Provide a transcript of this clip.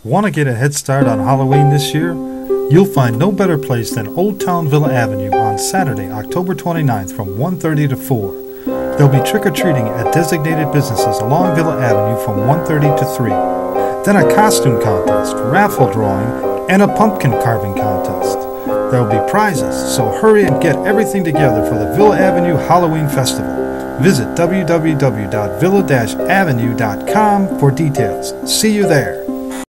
Want to get a head start on Halloween this year? You'll find no better place than Old Town Villa Avenue on Saturday, October 29th from 1:30 to 4. There'll be trick-or-treating at designated businesses along Villa Avenue from 1:30 to 3. Then a costume contest, raffle drawing, and a pumpkin carving contest. There'll be prizes, so hurry and get everything together for the Villa Avenue Halloween Festival. Visit www.villa-avenue.com for details. See you there.